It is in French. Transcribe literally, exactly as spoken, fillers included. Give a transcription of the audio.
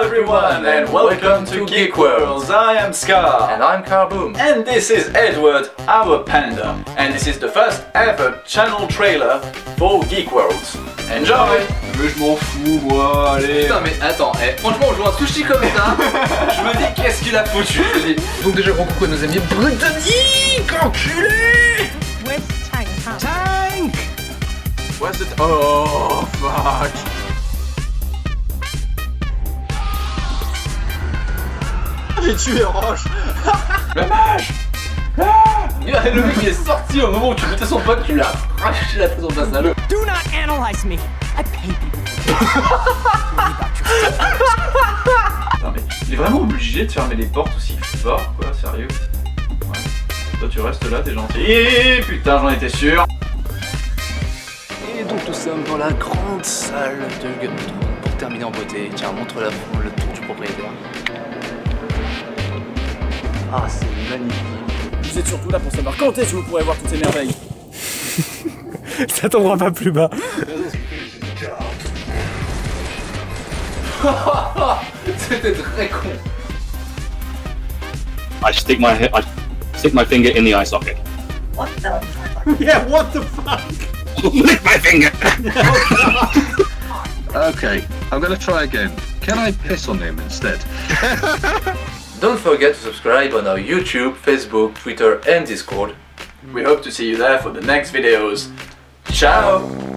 everyone and welcome to Geek Worlds. I am Scar. And I'm Carboom. And this is Edward, our panda. And this is the first ever channel trailer for Geek Worlds. Enjoy. Mais je m'en fous moi, allez. Putain mais attends, eh, franchement on joue un sushi comme ça. Je me dis qu'est-ce qu'il a foutu, je me dis. Donc déjà gros coucou à nos amis britanniques, enculés. Where's Tank? Huh? Tank. Where's it? Oh fuck. J'ai tué Roche. Le mage. Ah, le mec il est sorti au moment où tu mettais son pote, tu l'as arraché la façon face à l'eau. Do not analyze me. I pay people. Non mais il est vraiment obligé de fermer les portes aussi fort, quoi, sérieux. Ouais. Toi tu restes là, t'es gentil. Et putain, j'en étais sûr. Et donc nous sommes dans la grande salle de Geek. Pour terminer en beauté, tiens, montre la, le tour du propriétaire. Ah, c'est magnifique. Vous êtes surtout là pour savoir quand est-ce que vous pourrez voir toutes ces merveilles. Ça tombera pas plus bas. C'était très con. I stick my head, I stick my finger in the eye socket. What the fuck? Yeah, what the fuck? Lick my finger! Okay, I'm gonna try again. Can I piss on him instead? Don't forget to subscribe on our YouTube, Facebook, Twitter and Discord. We hope to see you there for the next videos. Ciao!